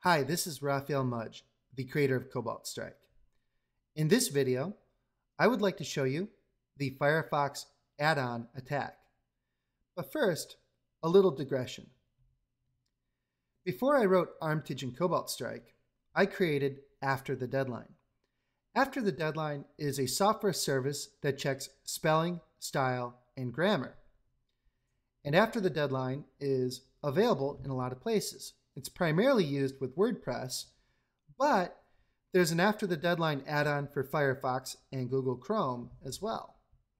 Hi, this is Raphael Mudge, the creator of Cobalt Strike. In this video, I would like to show you the Firefox Add-on attack. But first, a little digression. Before I wrote Armitage and Cobalt Strike, I created After the Deadline. After the Deadline is a software service that checks spelling, style, and grammar. And After the Deadline is available in a lot of places. It's primarily used with WordPress, but there's an After the Deadline add-on for Firefox and Google Chrome as well.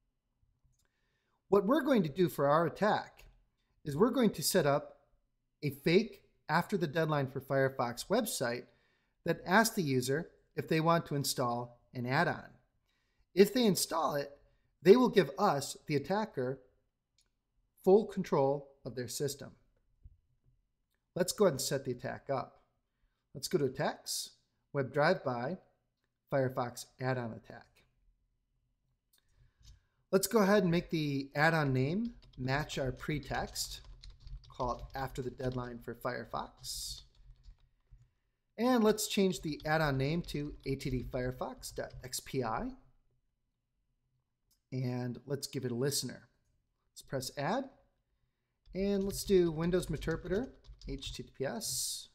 What we're going to do for our attack is we're going to set up a fake After the Deadline for Firefox website that asks the user if they want to install an add-on. If they install it, they will give us, the attacker, full control of their system. Let's go ahead and set the attack up. Let's go to Attacks, Web Drive-By, Firefox Add-on Attack. Let's go ahead and make the add-on name match our pretext. Call it After the Deadline for Firefox. And let's change the add-on name to attdfirefox.xpi. And let's give it a listener. Let's press Add. And let's do Windows Interpreter, HTTPS.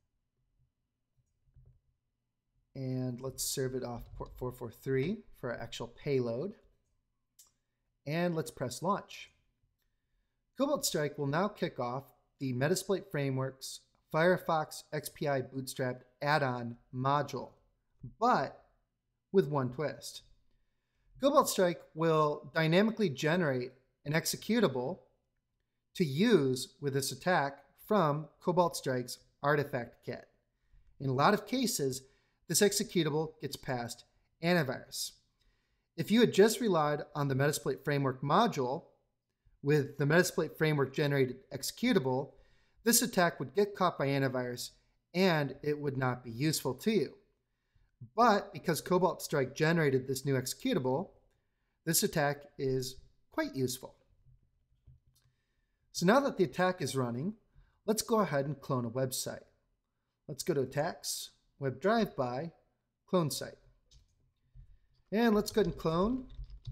And let's serve it off port 443 for our actual payload. And let's press Launch. Cobalt Strike will now kick off the Metasploit Framework's Firefox XPI Bootstrapped add-on module, but with one twist. Cobalt Strike will dynamically generate an executable to use with this attack from Cobalt Strike's artifact kit. In a lot of cases, this executable gets past antivirus. If you had just relied on the Metasploit Framework module with the Metasploit Framework generated executable, this attack would get caught by antivirus and it would not be useful to you. But because Cobalt Strike generated this new executable, this attack is quite useful. So now that the attack is running, let's go ahead and clone a website. Let's go to Attacks, Web Drive-By, Clone Site. And let's go ahead and clone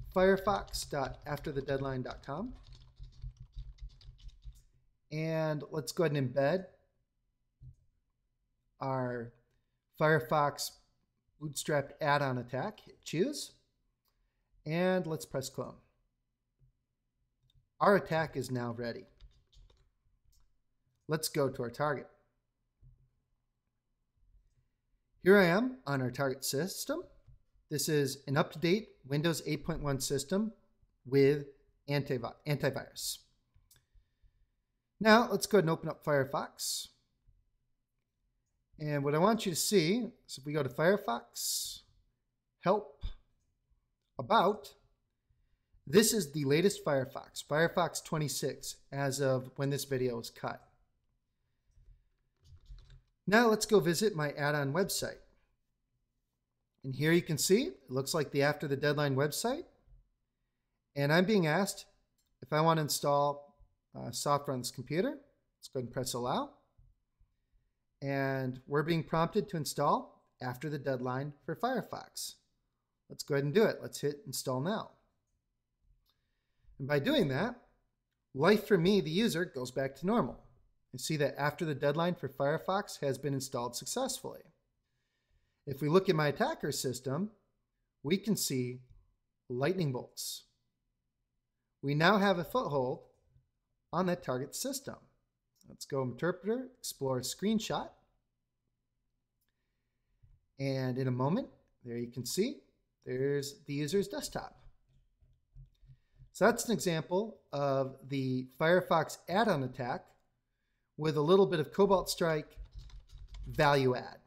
firefox.afterthedeadline.com. And let's go ahead and embed our Firefox Bootstrapped add-on attack. Hit Choose. And let's press Clone. Our attack is now ready. Let's go to our target. Here I am on our target system. This is an up-to-date Windows 8.1 system with antivirus. Now let's go ahead and open up Firefox. And what I want you to see is if we go to Firefox, Help, About, this is the latest Firefox, Firefox 26, as of when this video was cut. Now let's go visit my add-on website. And here you can see, it looks like the After the Deadline website. And I'm being asked if I want to install software on this computer. Let's go ahead and press Allow. And we're being prompted to install After the Deadline for Firefox. Let's go ahead and do it. Let's hit Install Now. And by doing that, life for me, the user, goes back to normal. You see that After the Deadline for Firefox has been installed successfully. If we look at my attacker system, we can see lightning bolts. We now have a foothold on that target system. Let's go Interpreter, explore Screenshot. And in a moment, there you can see, there's the user's desktop. So that's an example of the Firefox add-on attack with a little bit of Cobalt Strike value add.